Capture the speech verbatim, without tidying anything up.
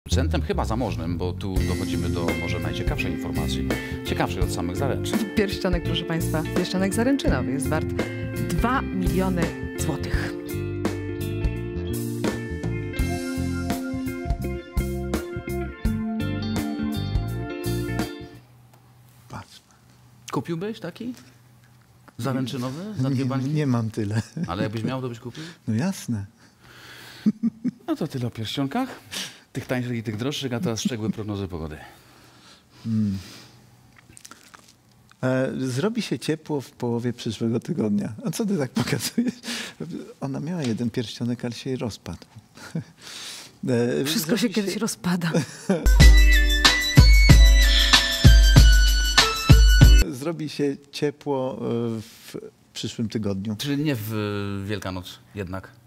Producentem chyba zamożnym, bo tu dochodzimy do może najciekawszej informacji, ciekawszej od samych zaręczyn. Pierścionek, proszę Państwa, pierścionek zaręczynowy jest wart dwa miliony złotych. Patrz. Kupiłbyś taki? Zaręczynowy? Za dwie Nie, bańki? nie mam tyle. Ale jakbyś miał, to byś kupił? No jasne. No to tyle o pierścionkach. Tych tańszych i tych droższych, a teraz szczegóły prognozy pogody. Hmm. E, zrobi się ciepło w połowie przyszłego tygodnia. A co ty tak pokazujesz? Ona miała jeden pierścionek, ale się jej rozpadł. E, Wszystko się kiedyś rozpada. Zrobi się ciepło w przyszłym tygodniu. Czyli nie w Wielkanoc jednak?